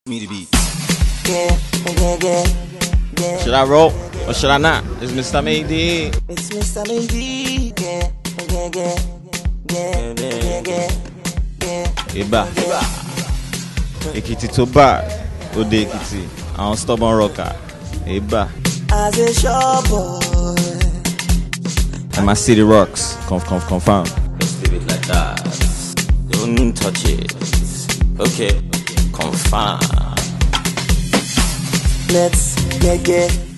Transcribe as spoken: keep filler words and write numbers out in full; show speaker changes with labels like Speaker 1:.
Speaker 1: Me the beat.
Speaker 2: Yeah, yeah, yeah, yeah.
Speaker 3: Should I roll or should I not? It's Mister Mayday.
Speaker 2: It's Mister Mayday. Yeah, yeah, yeah, yeah, yeah, yeah, yeah.
Speaker 3: Eba, Ekiti to bar, Ode Ekiti, I'm stubborn rocker. Eba,
Speaker 2: As a shop boy,
Speaker 3: and my city rocks. Conf, conf, confirm.
Speaker 1: Let's leave it like that. Don't touch it. Okay, confirm.
Speaker 2: let's get get.